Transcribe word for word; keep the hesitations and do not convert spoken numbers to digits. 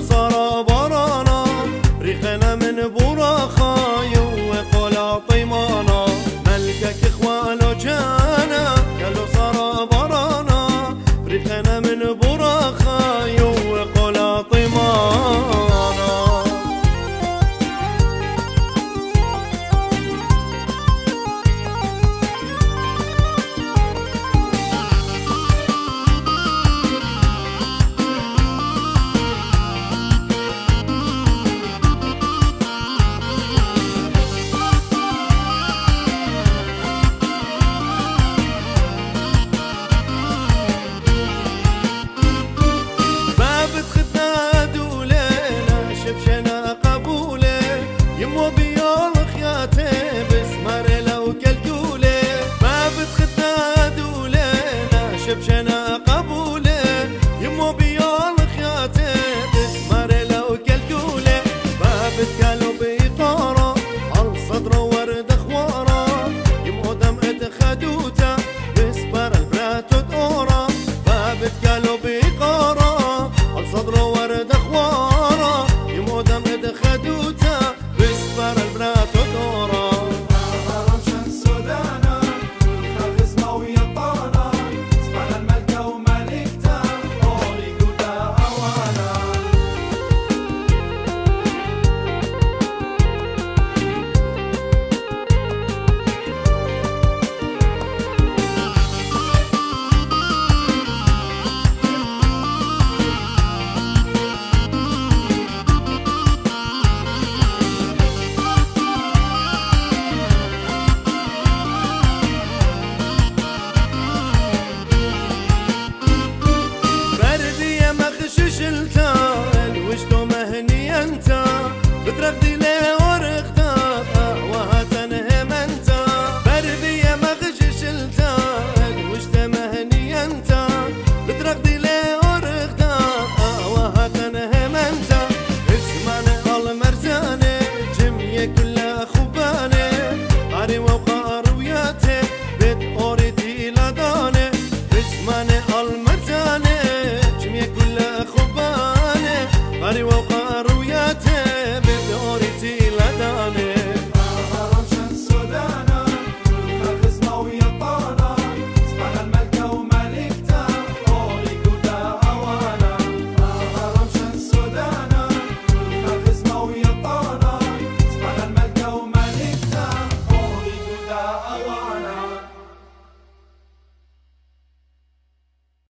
صار برانا ريخنا من براخاي وقلا طيمانا ملكك اخوانو جانا كلو صار برانا ريخنا من براخاي وقلا طيمانا. شبشنا قبوله يمو بيال خياته تسمر لو كالقوله بابت كالو بيطاره على صدره ورد خواره يمو دمعة خدوته بسبر البرات ودوره بابت كالو بيقاره على صدره ورد خواره